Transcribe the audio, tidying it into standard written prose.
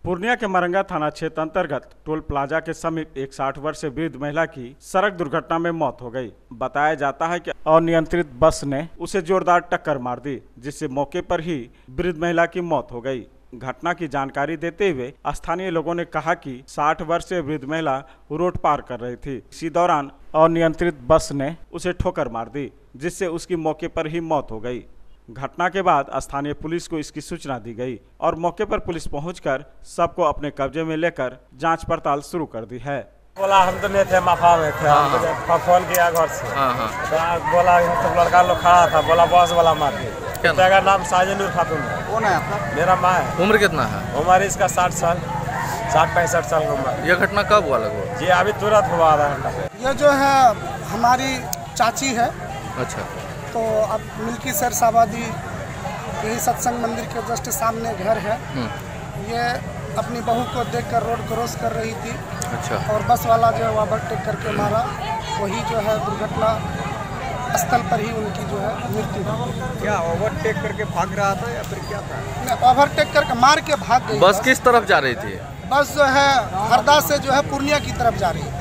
पूर्णिया के मरंगा थाना क्षेत्र अंतर्गत टोल प्लाजा के समीप एक 60 वर्षीय वृद्ध महिला की सड़क दुर्घटना में मौत हो गई। बताया जाता है कि अनियंत्रित बस ने उसे जोरदार टक्कर मार दी, जिससे मौके पर ही वृद्ध महिला की मौत हो गई। घटना की जानकारी देते हुए स्थानीय लोगों ने कहा कि 60 वर्षीय वृद्ध महिला रोड पार कर रही थी। इसी दौरान अनियंत्रित बस ने उसे ठोकर मार दी, जिससे उसकी मौके पर ही मौत हो गई। घटना के बाद स्थानीय पुलिस को इसकी सूचना दी गई और मौके पर पुलिस पहुंचकर सबको अपने कब्जे में लेकर जांच पड़ताल शुरू कर दी है। बोला हम तो नहीं थे, माफा में थे। हम फोन किया घर से। तो बोला तो लड़का लोग खड़ा था, बोला बस वाला मार दी। तेरा नाम साजनूर खातून है। कौन है आपका? मेरा माँ है। उम्र कितना है? उम्र इसका 60 साल, 60-65 साल की उम्र। यह घटना कब हुआ लगभग? जी अभी तुरंत हुआ, आधा घंटा से। ये जो है हमारी चाची है। अच्छा। तो अब मिल्की सर साबादी यही सत्संग मंदिर के जस्ट सामने घर है। ये अपनी बहू को देखकर रोड क्रॉस कर रही थी। अच्छा। और बस वाला जो है ओवरटेक करके मारा। वही जो है दुर्घटना स्थल पर ही उनकी जो है मृत्यु हुई। क्या ओवरटेक करके भाग रहा था या फिर क्या था? नहीं, ओवरटेक करके मार के भाग गई। बस किस तरफ जा रही थी? बस जो है हरदा से जो है पूर्णिया की तरफ जा रही है।